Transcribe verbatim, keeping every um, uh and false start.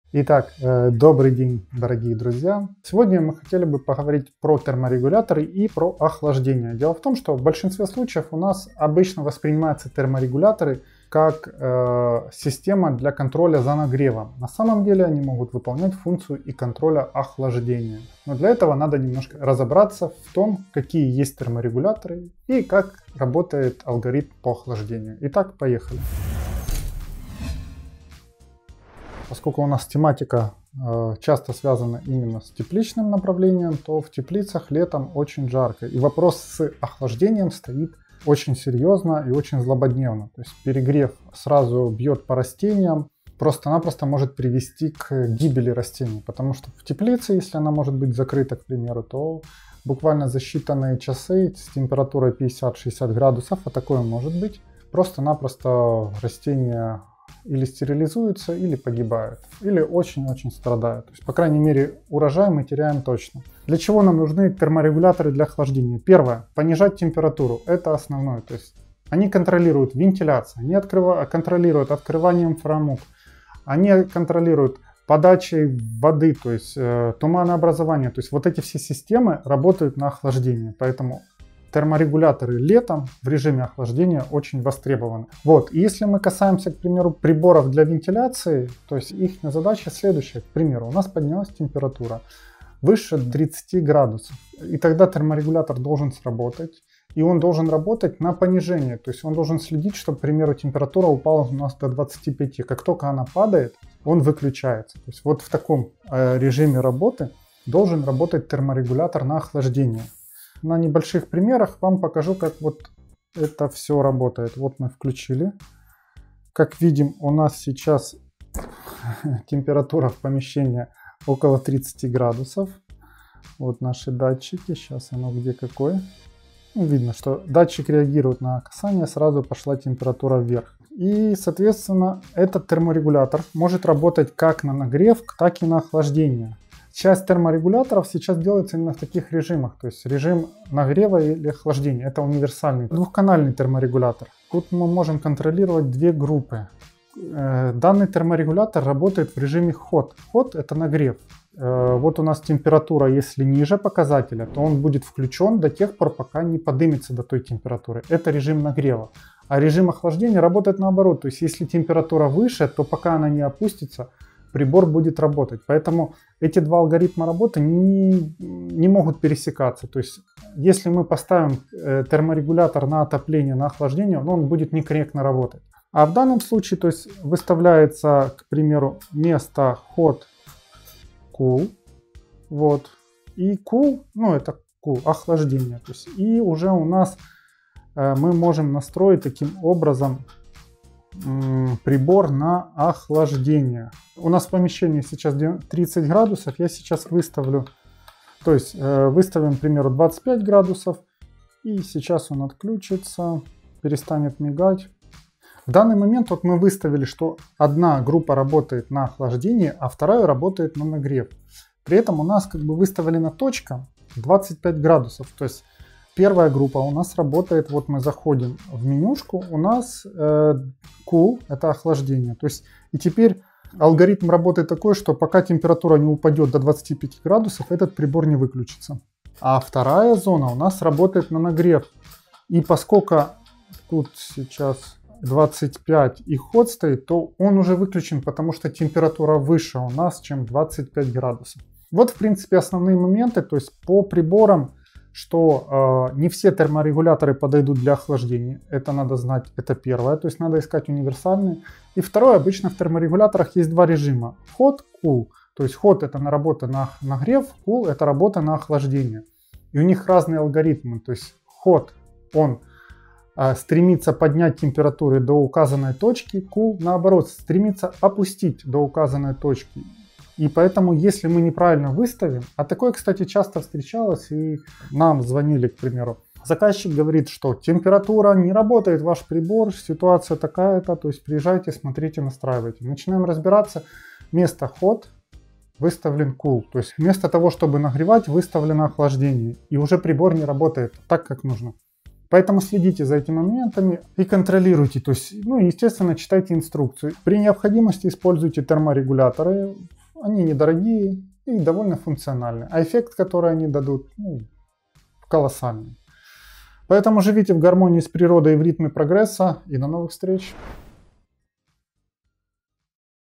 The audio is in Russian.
Итак, э, добрый день, дорогие друзья. Сегодня мы хотели бы поговорить про терморегуляторы и про охлаждение. Дело в том, что в большинстве случаев у нас обычно воспринимаются терморегуляторы как э, система для контроля за нагревом. На самом деле они могут выполнять функцию и контроля охлаждения. Но для этого надо немножко разобраться в том, какие есть терморегуляторы и как работает алгоритм по охлаждению. Итак, поехали. Поскольку у нас тематика э, часто связана именно с тепличным направлением, то в теплицах летом очень жарко. И вопрос с охлаждением стоит очень серьезно и очень злободневно. То есть перегрев сразу бьет по растениям, просто-напросто может привести к гибели растений. Потому что в теплице, если она может быть закрыта, к примеру, то буквально за считанные часы с температурой пятьдесят-шестьдесят градусов, а такое может быть, просто-напросто растения или стерилизуются, или погибают, или очень-очень страдают. То есть, по крайней мере, урожай мы теряем точно. Для чего нам нужны терморегуляторы для охлаждения? Первое. Понижать температуру. Это основное. То есть, они контролируют вентиляцию, они открыва... контролируют открыванием фрамуг, они контролируют подачей воды, то есть э, туманообразование. То есть, вот эти все системы работают на охлаждение. Поэтому терморегуляторы летом в режиме охлаждения очень востребованы. Вот. И если мы касаемся, к примеру, приборов для вентиляции, то есть их задача следующая. К примеру, у нас поднялась температура выше тридцати градусов. И тогда терморегулятор должен сработать. И он должен работать на понижение. То есть он должен следить, чтобы, к примеру, температура упала у нас до двадцати пяти. Как только она падает, он выключается. То есть вот в таком э, режиме работы должен работать терморегулятор на охлаждение. На небольших примерах вам покажу, как вот это все работает. Вот мы включили. Как видим, у нас сейчас температура в помещении около тридцати градусов. Вот наши датчики. Сейчас оно где какой. Ну, видно, что датчик реагирует на касание, сразу пошла температура вверх. И, соответственно, этот терморегулятор может работать как на нагрев, так и на охлаждение. Часть терморегуляторов сейчас делается именно в таких режимах, то есть режим нагрева или охлаждения. Это универсальный двухканальный терморегулятор. Тут мы можем контролировать две группы. Данный терморегулятор работает в режиме ход. Ход — это нагрев. Вот у нас температура, если ниже показателя, то он будет включен до тех пор, пока не поднимется до той температуры. Это режим нагрева. А режим охлаждения работает наоборот. То есть если температура выше, то пока она не опустится, прибор будет работать. Поэтому эти два алгоритма работы не, не могут пересекаться. То есть если мы поставим терморегулятор на отопление, на охлаждение, ну, он будет некорректно работать. А в данном случае, то есть выставляется, к примеру, место hot, cool, вот, и cool, ну это cool, охлаждение. То есть, и уже у нас э, мы можем настроить таким образом прибор на охлаждение. У нас в помещении сейчас тридцать градусов, я сейчас выставлю, то есть э, выставим, к примеру, двадцать пять градусов, и сейчас он отключится, перестанет мигать. В данный момент вот мы выставили, что одна группа работает на охлаждение, а вторая работает на нагрев. При этом у нас как бы выставлена точка двадцать пять градусов, то есть первая группа у нас работает, вот мы заходим в менюшку, у нас э, cool, это охлаждение. То есть и теперь алгоритм работает такой, что пока температура не упадет до двадцати пяти градусов, этот прибор не выключится. А вторая зона у нас работает на нагрев. И поскольку тут сейчас двадцать пять и ход стоит, то он уже выключен, потому что температура выше у нас, чем двадцать пять градусов. Вот в принципе основные моменты, то есть по приборам, что э, не все терморегуляторы подойдут для охлаждения. Это надо знать, это первое, то есть надо искать универсальные. И второе, обычно в терморегуляторах есть два режима. Hot, cool. То есть hot — это на работа на нагрев, cool — это работа на охлаждение. И у них разные алгоритмы. То есть hot, он э, стремится поднять температуру до указанной точки, cool, наоборот, стремится опустить до указанной точки. И поэтому, если мы неправильно выставим, а такое, кстати, часто встречалось, и нам звонили, к примеру, заказчик говорит, что температура не работает, ваш прибор, ситуация такая-то, то есть приезжайте, смотрите, настраивайте. Начинаем разбираться, вместо hot выставлен cool, то есть вместо того, чтобы нагревать, выставлено охлаждение, и уже прибор не работает так, как нужно. Поэтому следите за этими моментами и контролируйте. То есть, ну, естественно, читайте инструкцию. При необходимости используйте терморегуляторы они недорогие и довольно функциональны. А эффект, который они дадут, ну, колоссальный. Поэтому живите в гармонии с природой и в ритме прогресса. И до новых встреч!